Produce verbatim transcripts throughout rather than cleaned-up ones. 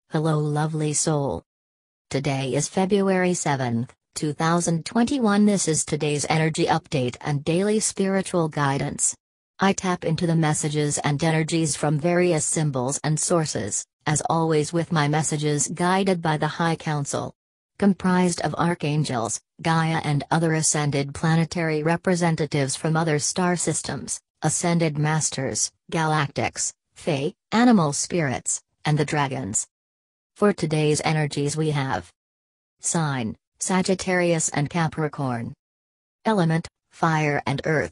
Hello lovely soul. Today is February seventh, two thousand twenty-one. This is today's energy update and daily spiritual guidance. I tap into the messages and energies from various symbols and sources, as always with my messages guided by the High Council. Comprised of archangels, Gaia and other ascended planetary representatives from other star systems, ascended masters, galactics, fae, animal spirits, and the dragons. For today's energies we have sign, Sagittarius and Capricorn. Element, fire and earth.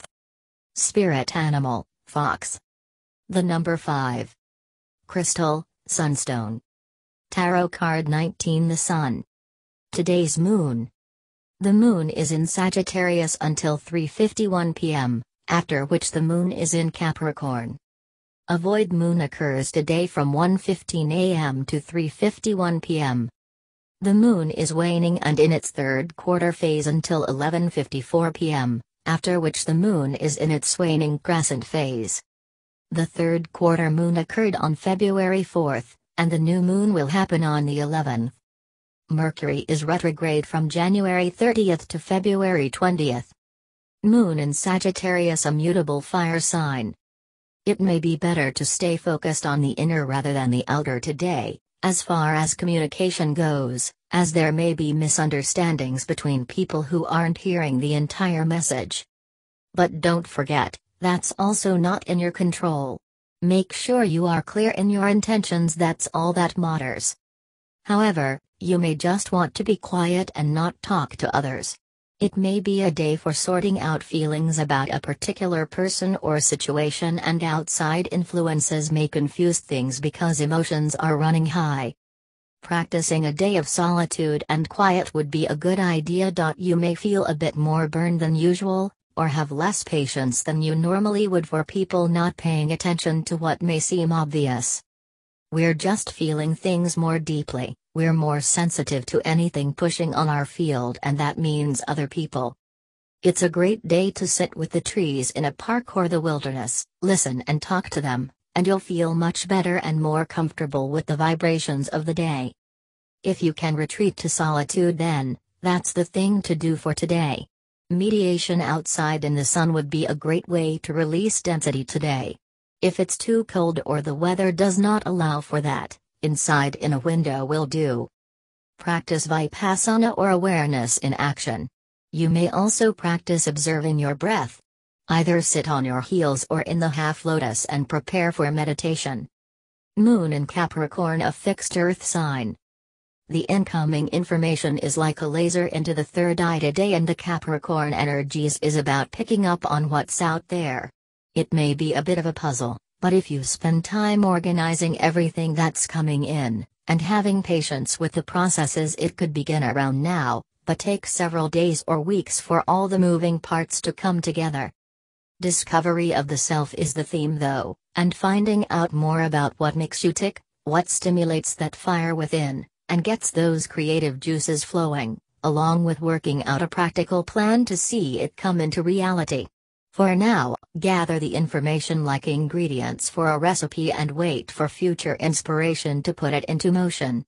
Spirit animal, fox. The number five. Crystal, sunstone. Tarot card nineteen. The sun. Today's moon. The moon is in Sagittarius until three fifty-one p m, after which the moon is in Capricorn. A void moon occurs today from one fifteen a m to three fifty-one p m The moon is waning and in its third quarter phase until eleven fifty-four p m, after which the moon is in its waning crescent phase. The third quarter moon occurred on February fourth, and the new moon will happen on the eleventh. Mercury is retrograde from January thirtieth to February twentieth. Moon in Sagittarius, a mutable fire sign. It may be better to stay focused on the inner rather than the outer today, as far as communication goes, as there may be misunderstandings between people who aren't hearing the entire message. But don't forget, that's also not in your control. Make sure you are clear in your intentions, that's all that matters. However, you may just want to be quiet and not talk to others. It may be a day for sorting out feelings about a particular person or situation, and outside influences may confuse things because emotions are running high. Practicing a day of solitude and quiet would be a good idea. You may feel a bit more burned than usual, or have less patience than you normally would for people not paying attention to what may seem obvious. We're just feeling things more deeply. We're more sensitive to anything pushing on our field, and that means other people. It's a great day to sit with the trees in a park or the wilderness, listen and talk to them, and you'll feel much better and more comfortable with the vibrations of the day. If you can retreat to solitude, then that's the thing to do for today. Meditation outside in the sun would be a great way to release density today. If it's too cold or the weather does not allow for that, inside in a window will do. Practice Vipassana or awareness in action. You may also practice observing your breath. Either sit on your heels or in the half lotus and prepare for meditation. Moon in Capricorn, a fixed earth sign. The incoming information is like a laser into the third eye today, and the Capricorn energies is about picking up on what's out there. It may be a bit of a puzzle, but if you spend time organizing everything that's coming in, and having patience with the processes, it could begin around now, but take several days or weeks for all the moving parts to come together. Discovery of the self is the theme though, and finding out more about what makes you tick, what stimulates that fire within, and gets those creative juices flowing, along with working out a practical plan to see it come into reality. For now, gather the information like ingredients for a recipe and wait for future inspiration to put it into motion.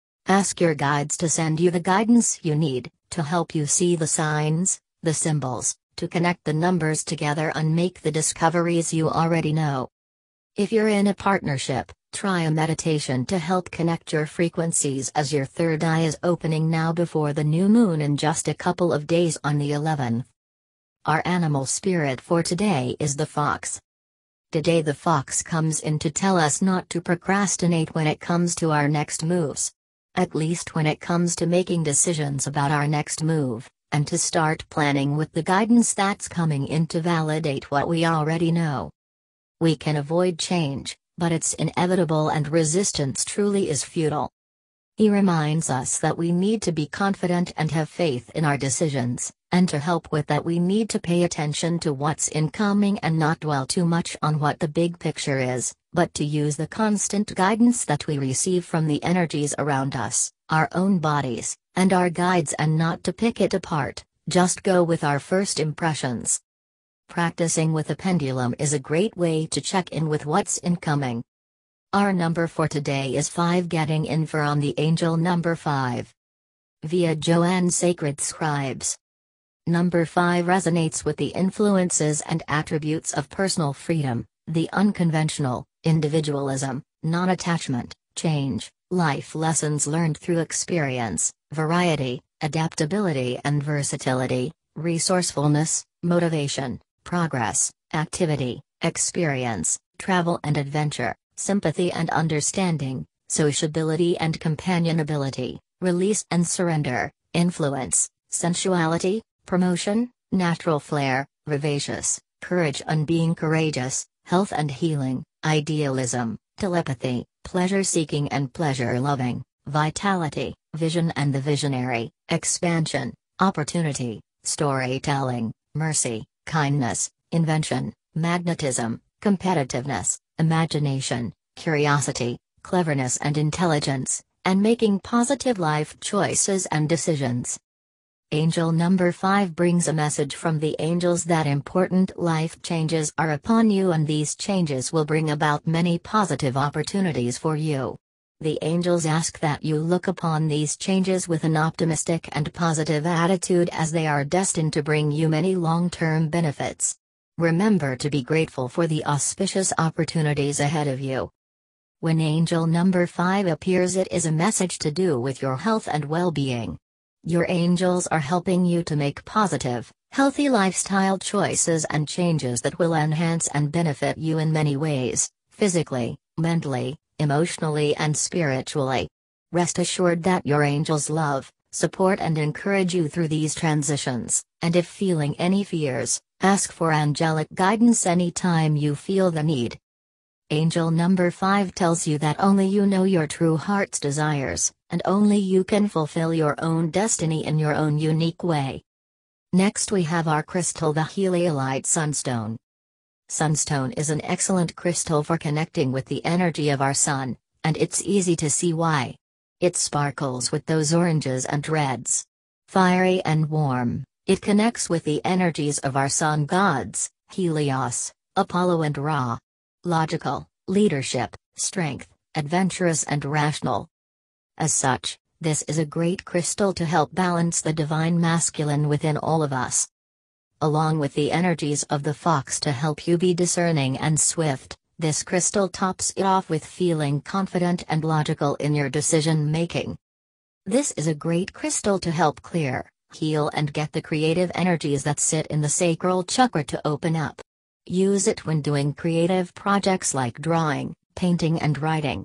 Ask your guides to send you the guidance you need, to help you see the signs, the symbols, to connect the numbers together and make the discoveries you already know. If you're in a partnership, try a meditation to help connect your frequencies, as your third eye is opening now before the new moon in just a couple of days on the eleventh. Our animal spirit for today is the fox. Today the fox comes in to tell us not to procrastinate when it comes to our next moves. At least when it comes to making decisions about our next move, and to start planning with the guidance that's coming in to validate what we already know. We can avoid change, but it's inevitable, and resistance truly is futile. He reminds us that we need to be confident and have faith in our decisions, and to help with that we need to pay attention to what's incoming and not dwell too much on what the big picture is, but to use the constant guidance that we receive from the energies around us, our own bodies, and our guides, and not to pick it apart, just go with our first impressions. Practicing with a pendulum is a great way to check in with what's incoming. Our number for today is five, getting info on the angel number five. Via Joanne Sacred Scribes. Number five resonates with the influences and attributes of personal freedom, the unconventional, individualism, non-attachment, change, life lessons learned through experience, variety, adaptability and versatility, resourcefulness, motivation, progress, activity, experience, travel and adventure, sympathy and understanding, sociability and companionability, release and surrender, influence, sensuality, promotion, natural flair, vivacious, courage and being courageous, health and healing, idealism, telepathy, pleasure-seeking and pleasure-loving, vitality, vision and the visionary, expansion, opportunity, storytelling, mercy, kindness, invention, magnetism, competitiveness, imagination, curiosity, cleverness and intelligence, and making positive life choices and decisions. Angel number five brings a message from the angels that important life changes are upon you, and these changes will bring about many positive opportunities for you. The angels ask that you look upon these changes with an optimistic and positive attitude, as they are destined to bring you many long-term benefits. Remember to be grateful for the auspicious opportunities ahead of you. When angel number five appears, it is a message to do with your health and well-being. Your angels are helping you to make positive, healthy lifestyle choices and changes that will enhance and benefit you in many ways, physically, mentally, emotionally and spiritually. Rest assured that your angels love, support and encourage you through these transitions, and if feeling any fears, ask for angelic guidance anytime you feel the need. Angel number five tells you that only you know your true heart's desires, and only you can fulfill your own destiny in your own unique way. Next we have our crystal, the Heliolite Sunstone. Sunstone is an excellent crystal for connecting with the energy of our sun, and it's easy to see why. It sparkles with those oranges and reds. Fiery and warm, it connects with the energies of our sun gods, Helios, Apollo and Ra. Logical, leadership, strength, adventurous and rational. As such, this is a great crystal to help balance the divine masculine within all of us. Along with the energies of the fox to help you be discerning and swift, this crystal tops it off with feeling confident and logical in your decision making. This is a great crystal to help clear, heal and get the creative energies that sit in the sacral chakra to open up. Use it when doing creative projects like drawing, painting and writing.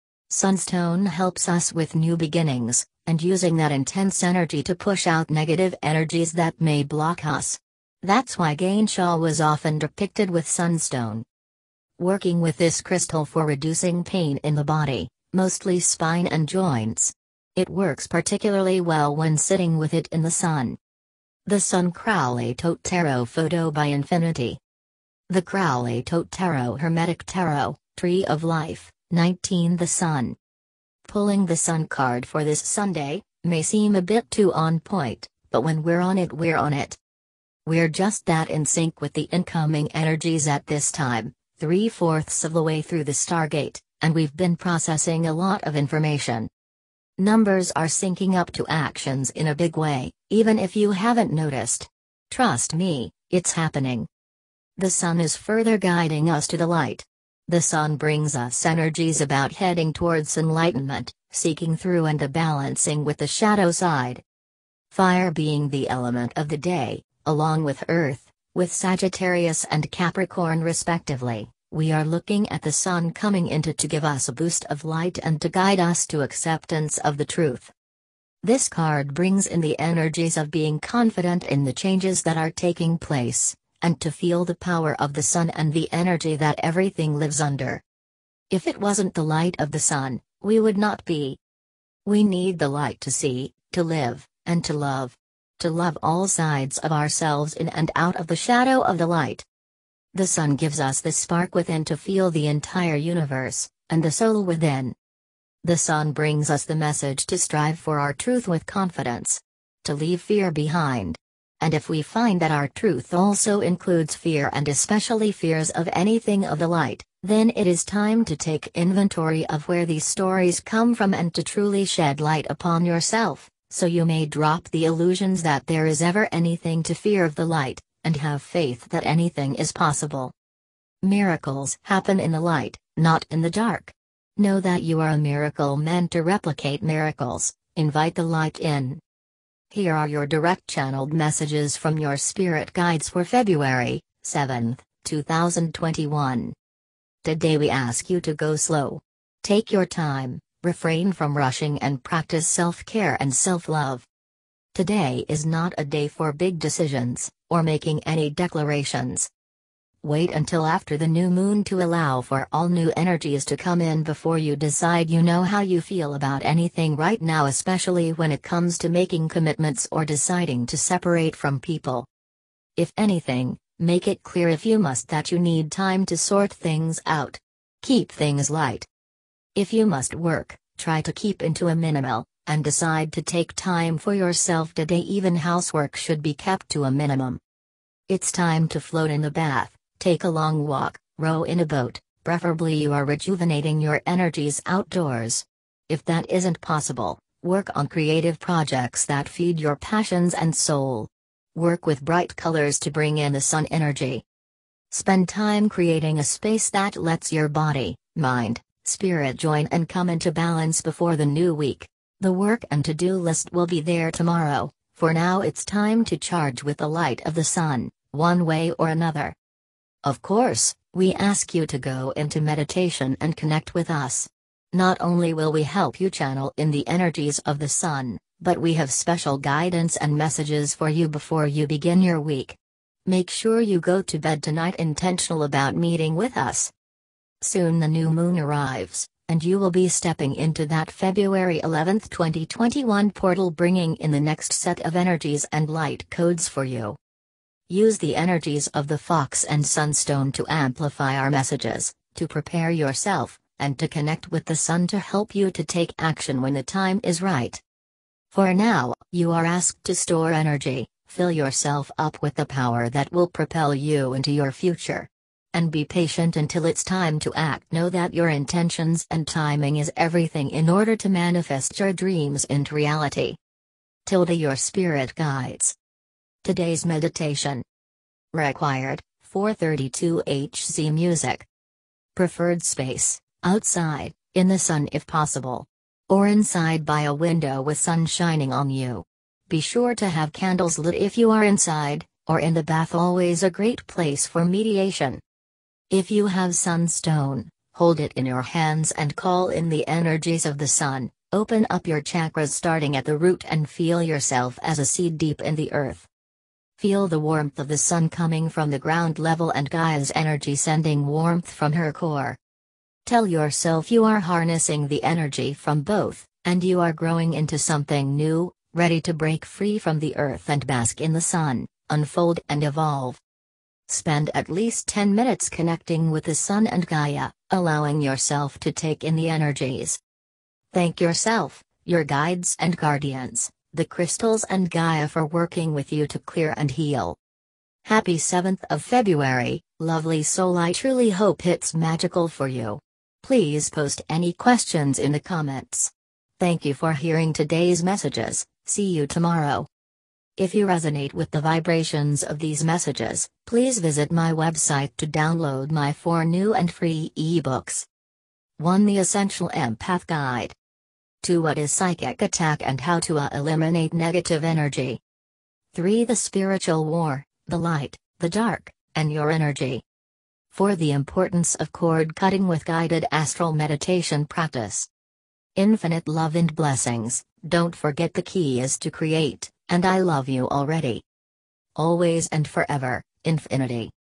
Sunstone helps us with new beginnings, and using that intense energy to push out negative energies that may block us. That's why Ganesha was often depicted with sunstone. Working with this crystal for reducing pain in the body, mostly spine and joints. It works particularly well when sitting with it in the sun. The Sun Crowley Tote Tarot Photo by Infinity. The Crowley Tote Tarot Hermetic Tarot, Tree of Life, nineteen. The Sun. Pulling the Sun card for this Sunday may seem a bit too on point, but when we're on it, we're on it. We're just that in sync with the incoming energies at this time, three-fourths of the way through the Stargate, and we've been processing a lot of information. Numbers are syncing up to actions in a big way, even if you haven't noticed. Trust me, it's happening. The sun is further guiding us to the light. The sun brings us energies about heading towards enlightenment, seeking through and a balancing with the shadow side. Fire being the element of the day, along with Earth, with Sagittarius and Capricorn respectively, we are looking at the sun coming into to give us a boost of light and to guide us to acceptance of the truth. This card brings in the energies of being confident in the changes that are taking place, and to feel the power of the sun and the energy that everything lives under. If it wasn't the light of the sun, we would not be. We need the light to see, to live, and to love. To love all sides of ourselves in and out of the shadow of the light. The sun gives us the spark within to feel the entire universe, and the soul within. The sun brings us the message to strive for our truth with confidence. To leave fear behind. And if we find that our truth also includes fear, and especially fears of anything of the light, Then it is time to take inventory of where these stories come from and to truly shed light upon yourself, so you may drop the illusions that there is ever anything to fear of the light, and have faith that anything is possible. Miracles happen in the light, not in the dark. Know that you are a miracle meant to replicate miracles. Invite the light in. Here are your direct channeled messages from your spirit guides for February seventh, two thousand twenty-one. Today we ask you to go slow. Take your time, refrain from rushing and practice self-care and self-love. Today is not a day for big decisions, or making any declarations. Wait until after the new moon to allow for all new energies to come in before you decide you know how you feel about anything right now, especially when it comes to making commitments or deciding to separate from people. If anything, make it clear if you must that you need time to sort things out. Keep things light. If you must work, try to keep into a minimal, and decide to take time for yourself today. Even housework should be kept to a minimum. It's time to float in the bath. Take a long walk, row in a boat, preferably you are rejuvenating your energies outdoors. If that isn't possible, work on creative projects that feed your passions and soul. Work with bright colors to bring in the sun energy. Spend time creating a space that lets your body, mind, spirit join and come into balance before the new week. The work and to-do list will be there tomorrow. For now it's time to charge with the light of the sun, one way or another. Of course, we ask you to go into meditation and connect with us. Not only will we help you channel in the energies of the sun, but we have special guidance and messages for you before you begin your week. Make sure you go to bed tonight intentional about meeting with us. Soon the new moon arrives, and you will be stepping into that February eleventh twenty twenty-one portal, bringing in the next set of energies and light codes for you. Use the energies of the Fox and Sunstone to amplify our messages, to prepare yourself, and to connect with the sun to help you to take action when the time is right. For now, you are asked to store energy, fill yourself up with the power that will propel you into your future. And be patient until it's time to act. Know that your intentions and timing is everything in order to manifest your dreams into reality. Tilde your spirit guides. Today's meditation. Required, four thirty-two hertz music. Preferred space, outside, in the sun if possible. Or inside by a window with sun shining on you. Be sure to have candles lit if you are inside, or in the bath, always a great place for meditation. If you have sunstone, hold it in your hands and call in the energies of the sun. Open up your chakras starting at the root and feel yourself as a seed deep in the earth. Feel the warmth of the sun coming from the ground level and Gaia's energy sending warmth from her core. Tell yourself you are harnessing the energy from both, and you are growing into something new, ready to break free from the earth and bask in the sun, unfold and evolve. Spend at least ten minutes connecting with the sun and Gaia, allowing yourself to take in the energies. Thank yourself, your guides and guardians, the crystals and Gaia for working with you to clear and heal. Happy seventh of February, lovely soul. I truly hope it's magical for you. Please post any questions in the comments. Thank you for hearing today's messages. See you tomorrow. If you resonate with the vibrations of these messages, please visit my website to download my four new and free ebooks. one The Essential Empath Guide. two What is Psychic Attack and How to uh, Eliminate Negative Energy. three The Spiritual War, the Light, the Dark, and Your Energy. four The Importance of Cord Cutting with Guided Astral Meditation Practice. Infinite love and blessings. Don't forget the key is to create, and I love you already. Always and forever, infinity.